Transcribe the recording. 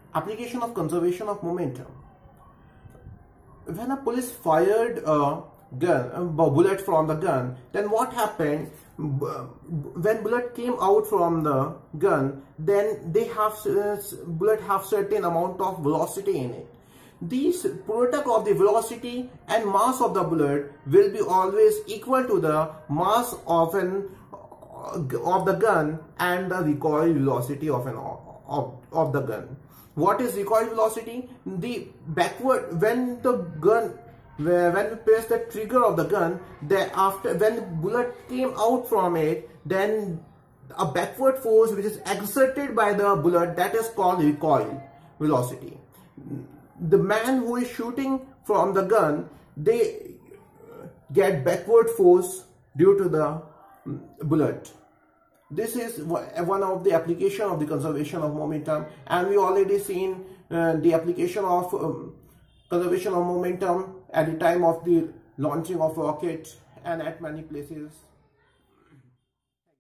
Application of conservation of momentum. When a police fired a bullet from the gun, then what happened? When bullet came out from the gun, then bullet have certain amount of velocity in it. This product of the velocity and mass of the bullet will be always equal to the mass of the gun and the recoil velocity of the gun. What is recoil velocity? The backward, when we press the trigger of the gun, when the bullet came out from it, then a backward force which is exerted by the bullet, that is called recoil velocity. The man who is shooting from the gun, they get backward force due to the bullet. This is one of the application of the conservation of momentum, and we already seen the application of conservation of momentum at the time of the launching of rockets and at many places.